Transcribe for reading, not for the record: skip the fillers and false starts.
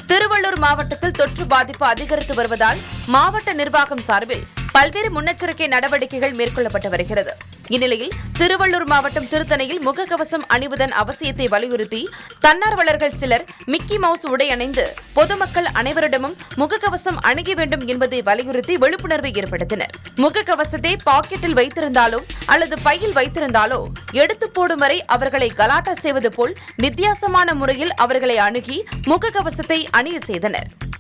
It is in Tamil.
திருவள்ளூர் மாவட்டத்தில் தொற்று பாதிப்பு அதிகரித்து வருவதால் மாவட்ட நிர்வாகம் சார்பில் பல்வேறு முன்னெச்சரிக்கை நடவடிக்கைகள் மேற்கொள்ளப்பட்டு வருகிறது. இந்நிலையில் திருவள்ளூர் மாவட்டம் திருத்தணையில் முகக்கவசம் அணிவதன் அவசியத்தை வலியுறுத்தி தன்னார்வலர்கள் சிலர் மிக்கி மவுஸ் உடை அணிந்து பொதுமக்கள் அனைவரிடமும் முகக்கவசம் அணிய வேண்டும் என்பதை வலியுறுத்தி விழிப்புணர்வை ஏற்படுத்தினர். முகக்கவசத்தை பாக்கெட்டில் வைத்திருந்தாலோ அல்லது பையில் வைத்திருந்தாலோ எடுத்து போடும் வரை அவர்களை கலாட்டா செய்வது போல் வித்தியாசமான முறையில் அவர்களை அணுகி முகக்கவசத்தை அணிய செய்தனர்.